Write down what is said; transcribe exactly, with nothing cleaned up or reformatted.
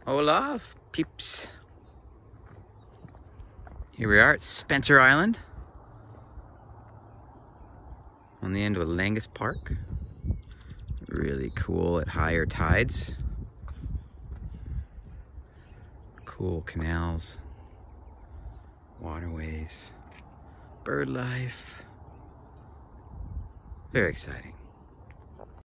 Hola, peeps. Here we are at Spencer Island on the end of Langus Park. Really cool at higher tides. Cool canals, waterways, bird life. Very exciting.